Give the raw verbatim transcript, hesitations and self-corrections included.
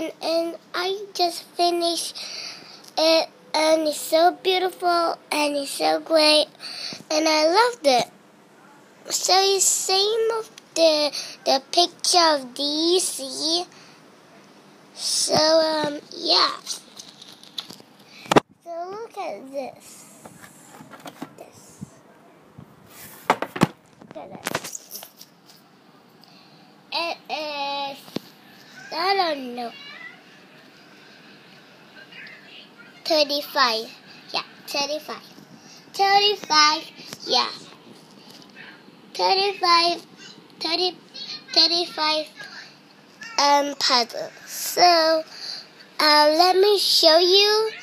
and and I just finished it, and it's so beautiful and it's so great, and I loved it. So it's same of the the picture of D C. So um yeah. So look at this. This. Look at this. It is, I don't know, thirty-five. Yeah, thirty-five. thirty-five. Yeah. thirty-five. thirty, thirty-five um puzzles. So uh, let me show you